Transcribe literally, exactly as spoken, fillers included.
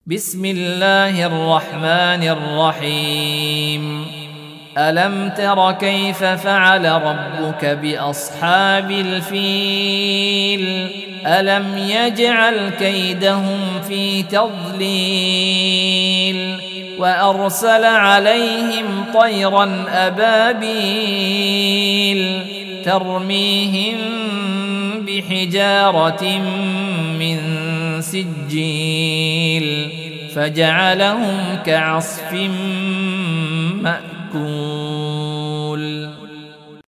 بسم الله الرحمن الرحيم. ألم تر كيف فعل ربك بأصحاب الفيل؟ ألم يجعل كيدهم في تضليل وأرسل عليهم طيرا أبابيل ترميهم بحجارة من سجيل فجعلهم كعصف مأكول.